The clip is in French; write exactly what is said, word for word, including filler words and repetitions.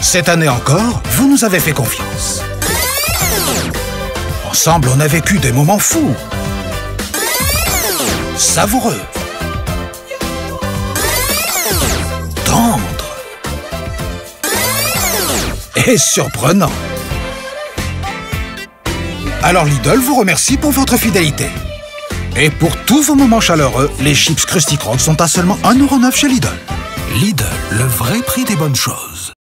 Cette année encore, vous nous avez fait confiance. Ensemble, on a vécu des moments fous, savoureux, tendres et surprenants. Alors Lidl vous remercie pour votre fidélité. Et pour tous vos moments chaleureux, les chips Krusty Krog sont à seulement un euro neuf chez Lidl. Lidl, le vrai prix des bonnes choses.